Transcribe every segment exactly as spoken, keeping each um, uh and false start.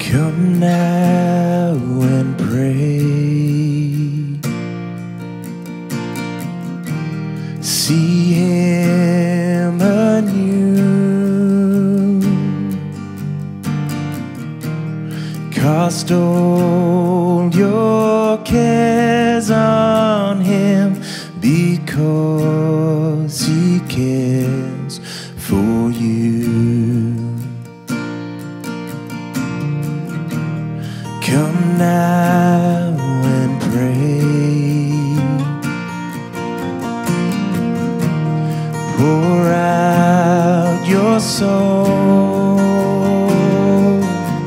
Come now and pray. See Him anew. Cast all your cares on Him, because He cares for you. Come now and pray. Pour out your soul.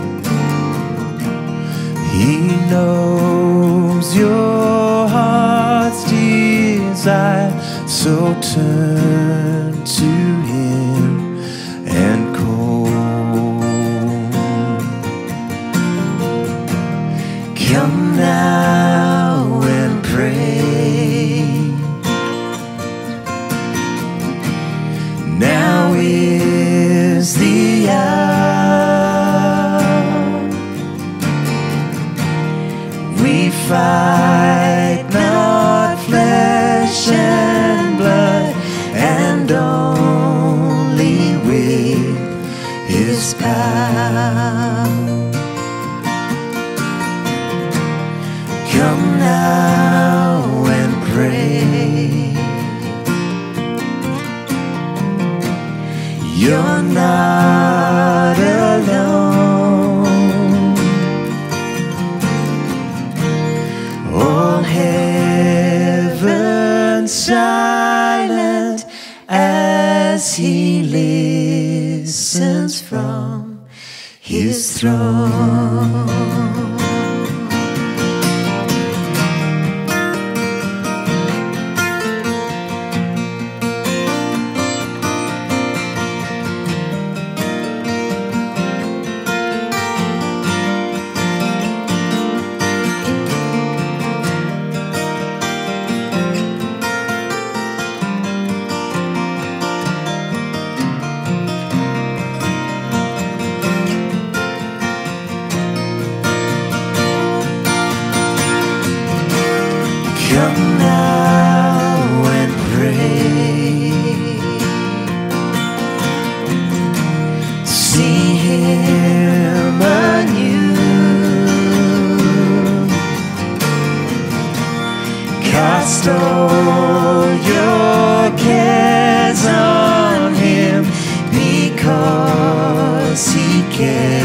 He knows your heart's desire, so turn to Him and call. Come now and pray. Now is the hour. We fight not flesh and blood, and only with His power. Come now and pray. You're not alone. All heaven silent as He listens from His throne. Come now and pray. See Him anew. Cast all your cares on Him, because He cares